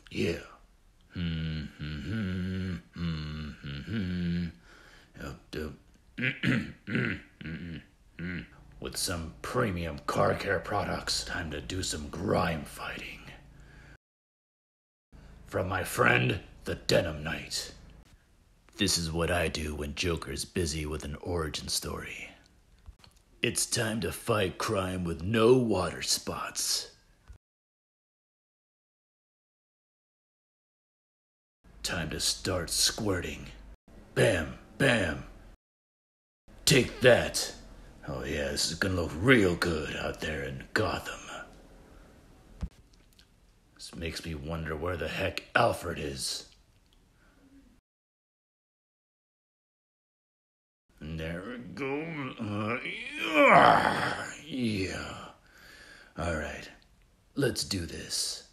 Yeah. With some premium car care products, time to do some grime fighting. From my friend, the Denim Knight. This is what I do when Joker's busy with an origin story. It's time to fight crime with no water spots. Time to start squirting. Bam, bam. Take that. Oh yeah, this is gonna look real good out there in Gotham. This makes me wonder where the heck Alfred is. And there we go. Yeah. Alright, let's do this.